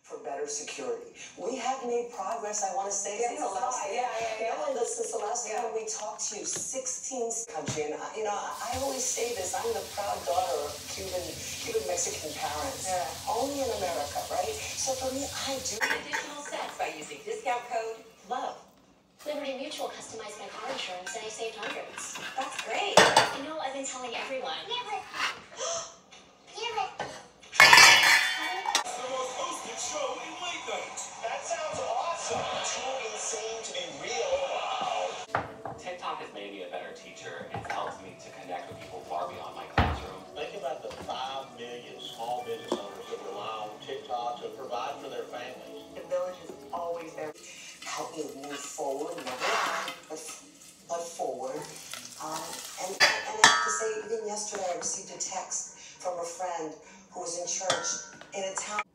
for better security. We have made progress, I want to say, since the last since the last time we talked to you, 16 country, and I always say this, I'm the proud daughter of Cuban Mexican parents. Yeah. Only in America, right? So for me, I do additional sets by using discount code LOVE. Liberty Mutual customized my car insurance and I saved hundreds. That's great. I've been telling everyone. Show in late night. That sounds awesome. Too insane to be real. Wow. TikTok has made me a better teacher and helped me to connect with people far beyond my classroom. Think about the 5 million small business owners that rely on TikTok to provide for their families. The village is always there. Help me move forward, never back, but forward. And I have to say, even yesterday I received a text from a friend who was in church in a town.